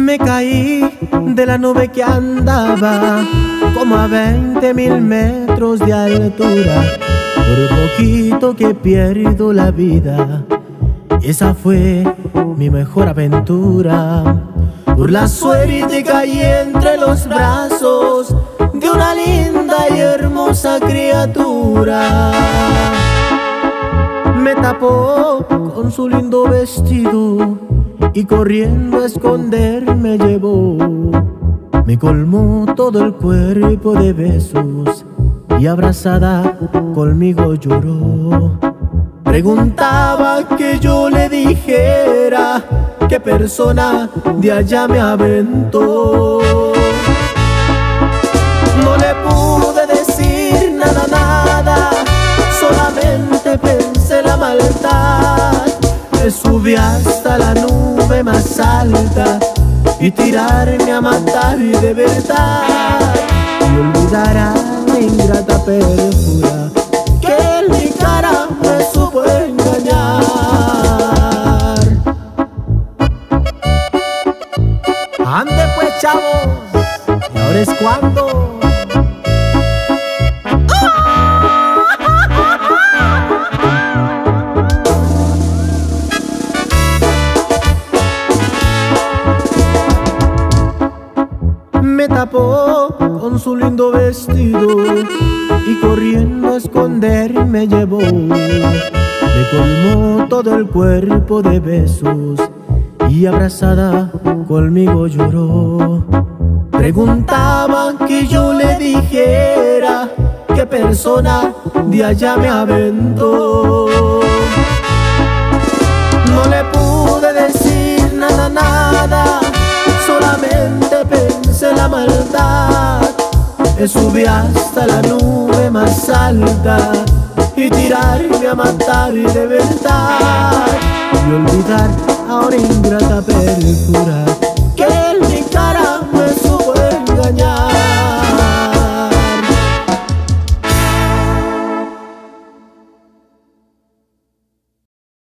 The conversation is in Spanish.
Me caí de la nube que andaba como a 20.000 metros de altura. Por poquito que pierdo la vida, esa fue mi mejor aventura. Por la suerte caí entre los brazos de una linda y hermosa criatura. Me tapó con su lindo vestido y corriendo a esconder me llevó. Me colmó todo el cuerpo de besos y abrazada conmigo lloró. Preguntaba que yo le dijera qué persona de allá me aventó. No le pude decir nada, solamente pensé la maldad. Me subí hasta la nube más alta y tirarme a matar de verdad. Y olvidar a la ingrata perjura que en mi cara me supo engañar. Ande pues, chavos, y ahora es cuando. Me tapó con su lindo vestido y corriendo a esconder me llevó. Me colmó todo el cuerpo de besos y abrazada conmigo lloró. Preguntaba que yo le dijera qué persona de allá me aventó. No le pude decir nada, solamente pensé la maldad. Me subí hasta la nube más alta y tirarme a matar de verdad. Y olvidar ahora ingrata perjura